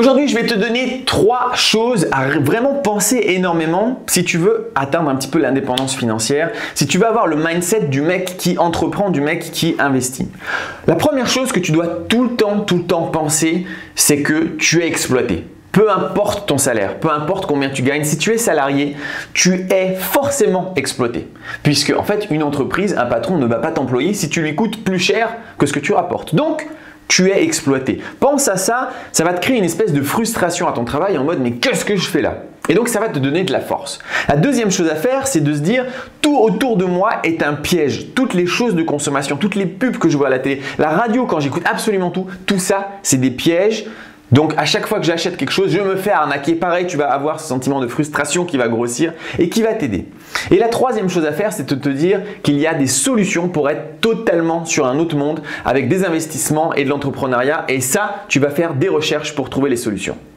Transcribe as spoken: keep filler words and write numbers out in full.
Aujourd'hui, je vais te donner trois choses à vraiment penser énormément si tu veux atteindre un petit peu l'indépendance financière, si tu veux avoir le mindset du mec qui entreprend, du mec qui investit. La première chose que tu dois tout le temps, tout le temps penser, c'est que tu es exploité. Peu importe ton salaire, peu importe combien tu gagnes, si tu es salarié, tu es forcément exploité. Puisque en fait, une entreprise, un patron ne va pas t'employer si tu lui coûtes plus cher que ce que tu rapportes. Donc, tu es exploité. Pense à ça, ça va te créer une espèce de frustration à ton travail en mode « mais qu'est-ce que je fais là ?» Et donc, ça va te donner de la force. La deuxième chose à faire, c'est de se dire « tout autour de moi est un piège. Toutes les choses de consommation, toutes les pubs que je vois à la télé, la radio quand j'écoute absolument tout, tout ça, c'est des pièges. » Donc, à chaque fois que j'achète quelque chose, je me fais arnaquer. Pareil, tu vas avoir ce sentiment de frustration qui va grossir et qui va t'aider. Et la troisième chose à faire, c'est de te dire qu'il y a des solutions pour être totalement sur un autre monde avec des investissements et de l'entrepreneuriat. Et ça, tu vas faire des recherches pour trouver les solutions.